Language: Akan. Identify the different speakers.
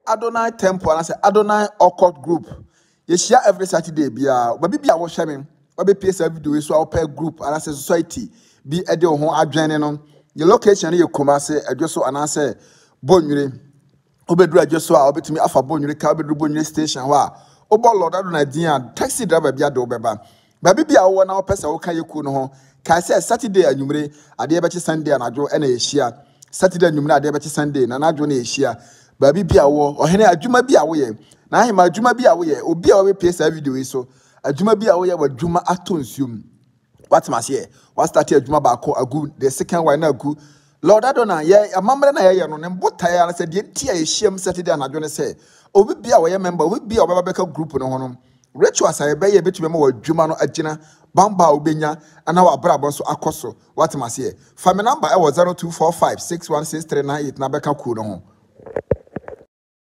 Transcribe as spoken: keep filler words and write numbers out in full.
Speaker 1: Adonai Temple and I say Adonai Occult Group. You share every Saturday, be a baby be a wash me. Obe P S video so our pair group and I say society be a deal home adjoining on your location. You come and say, I just so and I say, Bonnie. Obedra just so I'll be to me afa Bonnie, Calvary Bonnie station. Wa Oba Lord Adonai Dian, taxi driver be a do beba. Baby be a one hour person, okay, you could know. Can say Saturday and you may a day better Sunday and I draw any share. Saturday and you may a day better Sunday and I draw any share. Baby be a war or any Juma be away. Now him a Juma be away, or be away P S video so. A Juma be away with Juma atonsum. What must ye? What started Juma Bako a good, the second one now good. Lord Adonai, yeah, a mamma and I am on both tire. I said, Yen tea a shame Saturday and I don't say. Oh, we be our member, we be our Babaka group on him. Rachel, as I obey a bit more Jumano Ajina, Bamba Ubenya, and our Brabos Akoso. What must ye? Family number I was zero two four five six one six three nine eight Nabeka Kuno.